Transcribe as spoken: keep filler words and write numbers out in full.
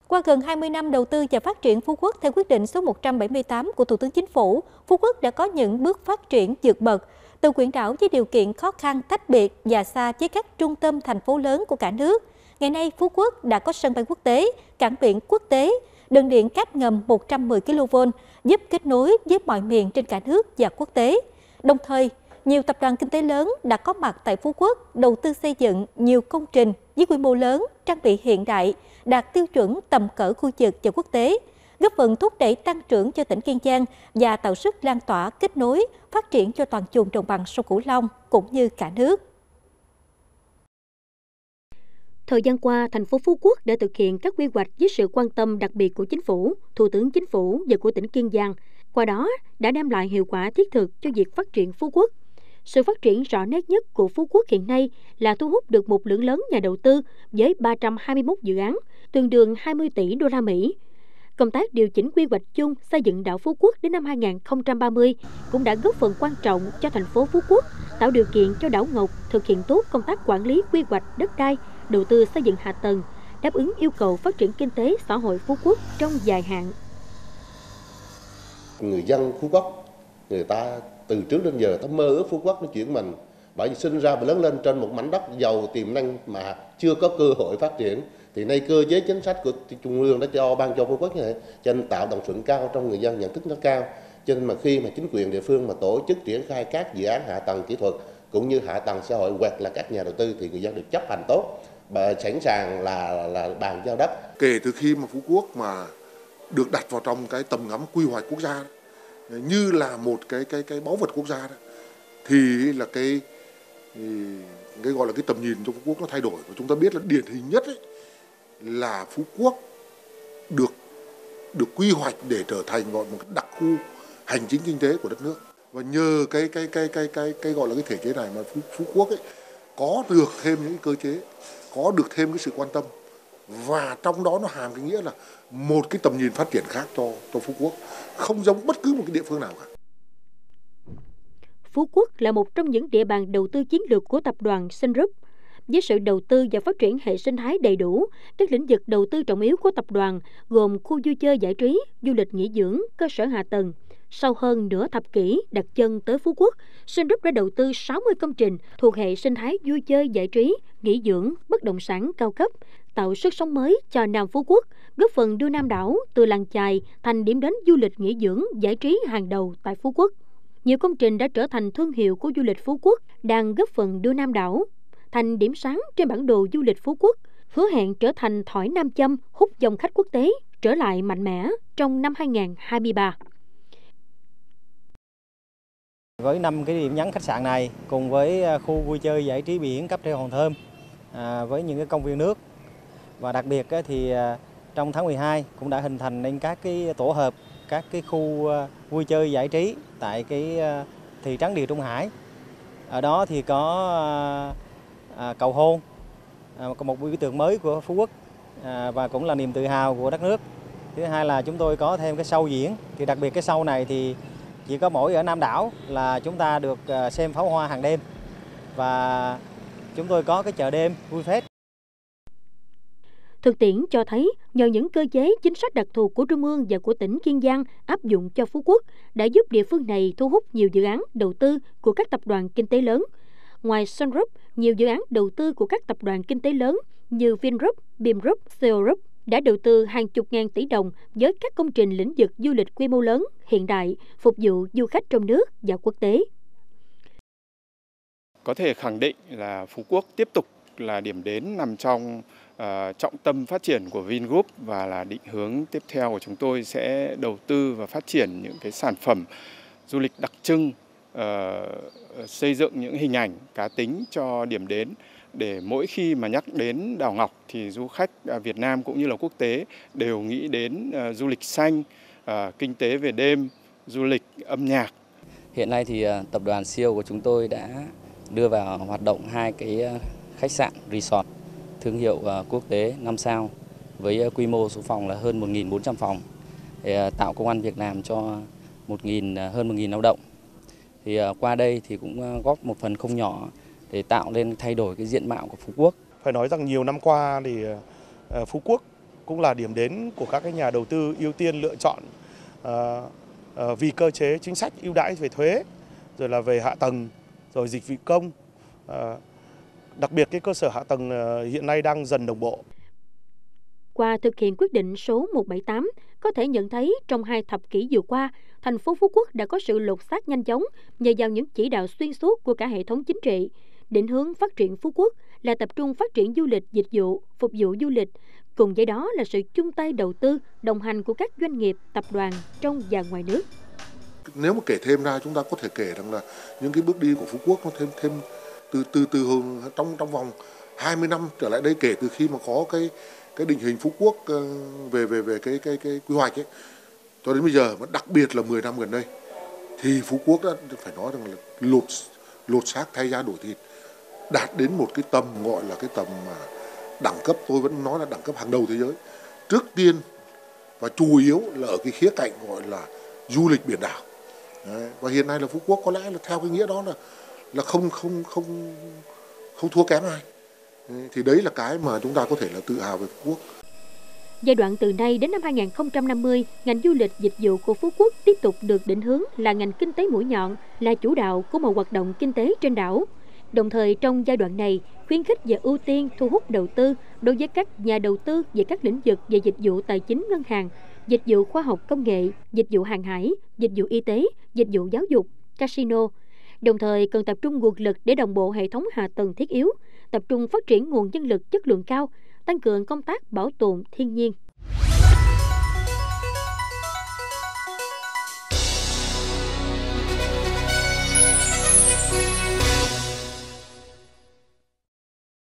Qua gần hai mươi năm đầu tư và phát triển Phú Quốc theo quyết định số một trăm bảy mươi tám của Thủ tướng Chính phủ, Phú Quốc đã có những bước phát triển vượt bậc. Từ huyện đảo với điều kiện khó khăn tách biệt và xa với các trung tâm thành phố lớn của cả nước, ngày nay Phú Quốc đã có sân bay quốc tế, cảng biển quốc tế, đường điện cáp ngầm một trăm mười ki lô vôn, giúp kết nối với mọi miền trên cả nước và quốc tế. Đồng thời, nhiều tập đoàn kinh tế lớn đã có mặt tại Phú Quốc đầu tư xây dựng nhiều công trình với quy mô lớn, trang bị hiện đại, đạt tiêu chuẩn tầm cỡ khu vực và quốc tế, góp phần thúc đẩy tăng trưởng cho tỉnh Kiên Giang và tạo sức lan tỏa kết nối, phát triển cho toàn vùng đồng bằng sông Cửu Long cũng như cả nước. Thời gian qua, thành phố Phú Quốc đã thực hiện các quy hoạch với sự quan tâm đặc biệt của Chính phủ, Thủ tướng Chính phủ và của tỉnh Kiên Giang. Qua đó, đã đem lại hiệu quả thiết thực cho việc phát triển Phú Quốc. Sự phát triển rõ nét nhất của Phú Quốc hiện nay là thu hút được một lượng lớn nhà đầu tư với ba trăm hai mươi mốt dự án, tương đương hai mươi tỷ đô la Mỹ. Công tác điều chỉnh quy hoạch chung xây dựng đảo Phú Quốc đến năm hai nghìn không trăm ba mươi cũng đã góp phần quan trọng cho thành phố Phú Quốc, tạo điều kiện cho đảo Ngọc thực hiện tốt công tác quản lý quy hoạch đất đai, đầu tư xây dựng hạ tầng, đáp ứng yêu cầu phát triển kinh tế xã hội Phú Quốc trong dài hạn. Người dân Phú Quốc, người ta từ trước đến giờ ta mơ ước Phú Quốc nó chuyển mình, bởi vì sinh ra và lớn lên trên một mảnh đất giàu tiềm năng mà chưa có cơ hội phát triển. Thì nay cơ chế chính sách của Trung ương đã cho ban cho Phú Quốc như thế, cho nên tạo đồng thuận cao trong người dân, nhận thức nó cao. Cho nên mà khi mà chính quyền địa phương mà tổ chức triển khai các dự án hạ tầng kỹ thuật cũng như hạ tầng xã hội hoặc là các nhà đầu tư thì người dân được chấp hành tốt và sẵn sàng là là bàn giao đất. Kể từ khi mà Phú Quốc mà được đặt vào trong cái tầm ngắm quy hoạch quốc gia như là một cái cái cái báu vật quốc gia đó, thì là cái cái gọi là cái tầm nhìn cho Phú Quốc nó thay đổi. Và chúng ta biết là điển hình nhất ấy, là Phú Quốc được được quy hoạch để trở thành gọi một đặc khu hành chính kinh tế của đất nước. Và nhờ cái cái cái cái cái cái gọi là cái thể chế này mà Phú, Phú Quốc ấy có được thêm những cơ chế, có được thêm cái sự quan tâm, và trong đó nó hàm cái nghĩa là một cái tầm nhìn phát triển khác cho cho Phú Quốc, không giống bất cứ một cái địa phương nào cả. Phú Quốc là một trong những địa bàn đầu tư chiến lược của tập đoàn Sun Group. Với sự đầu tư và phát triển hệ sinh thái đầy đủ, các lĩnh vực đầu tư trọng yếu của tập đoàn gồm khu vui chơi giải trí, du lịch nghỉ dưỡng, cơ sở hạ tầng. Sau hơn nửa thập kỷ đặt chân tới Phú Quốc, Sun Group đã đầu tư sáu mươi công trình thuộc hệ sinh thái vui chơi giải trí, nghỉ dưỡng, bất động sản cao cấp, tạo sức sống mới cho Nam Phú Quốc, góp phần đưa Nam đảo từ làng chài thành điểm đến du lịch nghỉ dưỡng, giải trí hàng đầu tại Phú Quốc. Nhiều công trình đã trở thành thương hiệu của du lịch Phú Quốc, đang góp phần đưa Nam đảo thành điểm sáng trên bản đồ du lịch Phú Quốc, hứa hẹn trở thành thỏi nam châm hút dòng khách quốc tế trở lại mạnh mẽ trong năm hai nghìn không trăm hai mươi ba. Với năm cái điểm nhấn khách sạn này, cùng với khu vui chơi giải trí biển Cáp Treo Hòn Thơm, à, với những cái công viên nước, và đặc biệt thì trong tháng mười hai cũng đã hình thành nên các cái tổ hợp, các cái khu vui chơi giải trí tại cái thị trấn Địa Trung Hải. Ở đó thì có à, cầu hôn, à, một biểu tượng mới của Phú Quốc, à, và cũng là niềm tự hào của đất nước. Thứ hai là chúng tôi có thêm cái show diễn, thì đặc biệt cái show này thì chỉ có mỗi ở Nam đảo là chúng ta được xem pháo hoa hàng đêm, và chúng tôi có cái chợ đêm vui phết. Thực tiễn cho thấy, nhờ những cơ chế chính sách đặc thù của Trung ương và của tỉnh Kiên Giang áp dụng cho Phú Quốc đã giúp địa phương này thu hút nhiều dự án đầu tư của các tập đoàn kinh tế lớn. Ngoài Sun Group, nhiều dự án đầu tư của các tập đoàn kinh tế lớn như Vingroup, Bimgroup, xê o Group đã đầu tư hàng chục ngàn tỷ đồng với các công trình lĩnh vực du lịch quy mô lớn, hiện đại, phục vụ du khách trong nước và quốc tế. Có thể khẳng định là Phú Quốc tiếp tục là điểm đến nằm trong uh, trọng tâm phát triển của Vingroup, và là định hướng tiếp theo của chúng tôi sẽ đầu tư và phát triển những cái sản phẩm du lịch đặc trưng, uh, xây dựng những hình ảnh cá tính cho điểm đến, để mỗi khi mà nhắc đến đảo Ngọc thì du khách Việt Nam cũng như là quốc tế đều nghĩ đến uh, du lịch xanh, uh, kinh tế về đêm, du lịch âm nhạc. Hiện nay thì uh, tập đoàn xê e o của chúng tôi đã đưa vào hoạt động hai cái uh, khách sạn resort thương hiệu uh, quốc tế năm sao với uh, quy mô số phòng là hơn một nghìn bốn trăm phòng, để uh, tạo công ăn việc làm cho một nghìn, uh, hơn một nghìn lao động. Thì uh, qua đây thì cũng uh, góp một phần không nhỏ để tạo lên thay đổi cái diện mạo của Phú Quốc. Phải nói rằng nhiều năm qua thì Phú Quốc cũng là điểm đến của các cái nhà đầu tư ưu tiên lựa chọn uh, uh, vì cơ chế chính sách ưu đãi về thuế, rồi là về hạ tầng, rồi dịch vụ công. Uh, đặc biệt cái cơ sở hạ tầng uh, hiện nay đang dần đồng bộ. Qua thực hiện quyết định số một bảy tám, có thể nhận thấy trong hai thập kỷ vừa qua, thành phố Phú Quốc đã có sự lột xác nhanh chóng nhờ vào những chỉ đạo xuyên suốt của cả hệ thống chính trị. Định hướng phát triển Phú Quốc là tập trung phát triển du lịch dịch vụ, phục vụ du lịch, cùng với đó là sự chung tay đầu tư, đồng hành của các doanh nghiệp, tập đoàn trong và ngoài nước. Nếu mà kể thêm ra, chúng ta có thể kể rằng là những cái bước đi của Phú Quốc nó thêm thêm từ từ từ trong trong vòng hai mươi năm trở lại đây, kể từ khi mà có cái cái định hình Phú Quốc về về về cái cái cái quy hoạch ấy, cho đến bây giờ, mà đặc biệt là mười năm gần đây, thì Phú Quốc đã phải nói rằng là lột lột xác thay da đổi thịt, đạt đến một cái tầm gọi là cái tầm mà đẳng cấp, tôi vẫn nói là đẳng cấp hàng đầu thế giới. Trước tiên và chủ yếu là ở cái khía cạnh gọi là du lịch biển đảo. Đấy. Và hiện nay là Phú Quốc có lẽ là theo cái nghĩa đó là là không không không không thua kém ai. Đấy. Thì đấy là cái mà chúng ta có thể là tự hào về Phú Quốc. Giai đoạn từ nay đến năm hai nghìn không trăm năm mươi, ngành du lịch dịch vụ của Phú Quốc tiếp tục được định hướng là ngành kinh tế mũi nhọn, là chủ đạo của mọi hoạt động kinh tế trên đảo. Đồng thời trong giai đoạn này, khuyến khích và ưu tiên thu hút đầu tư đối với các nhà đầu tư về các lĩnh vực về dịch vụ tài chính ngân hàng, dịch vụ khoa học công nghệ, dịch vụ hàng hải, dịch vụ y tế, dịch vụ giáo dục, casino. Đồng thời cần tập trung nguồn lực để đồng bộ hệ thống hạ tầng thiết yếu, tập trung phát triển nguồn nhân lực chất lượng cao, tăng cường công tác bảo tồn thiên nhiên.